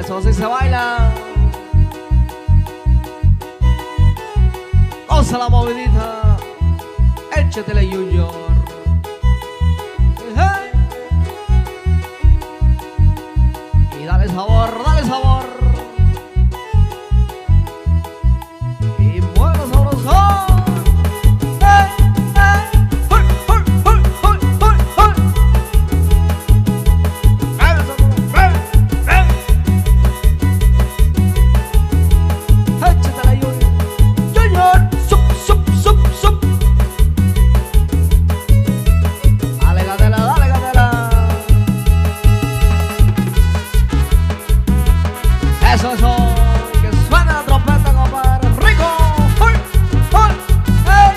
Eso así se baila. Goza la movidita. Échatele Junior. Hey. Y dale sabor, dale sabor. Y bueno, sabroso. Eso, eso, que suena la trompeta, compadre. ¡Rico! ¡Hey! ¡Hey!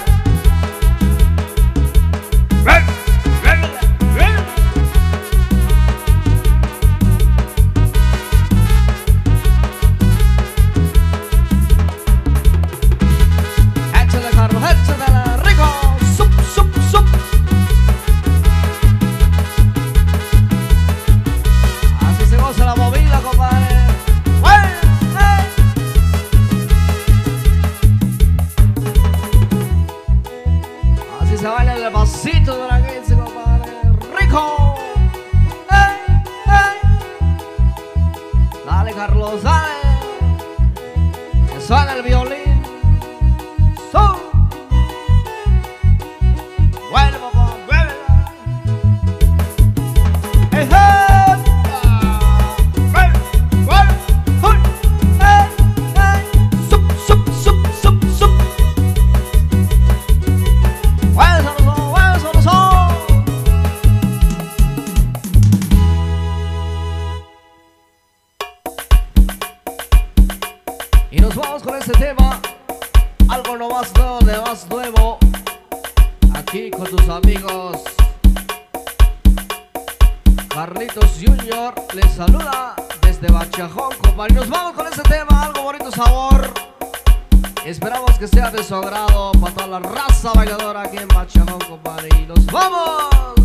Échale, Carlos, échale, rico. ¡Sup, sup, sup! Así se goza la movida, compadre. Se baila el pasito de la gente, compadre. ¡Rico! ¡Ey! ¡Ey! Dale, Carlos, dale. Que suena el violín. Vuelve, papá, vuelve. ¡Hey, hey! Y nos vamos con este tema, algo lo más nuevo de más nuevo, aquí con tus amigos. Carlitos Junior les saluda desde Bachajón, compadre. Y nos vamos con este tema, algo bonito sabor. Esperamos que sea de su agrado para toda la raza bailadora aquí en Bachajón, compadre. Y nos vamos.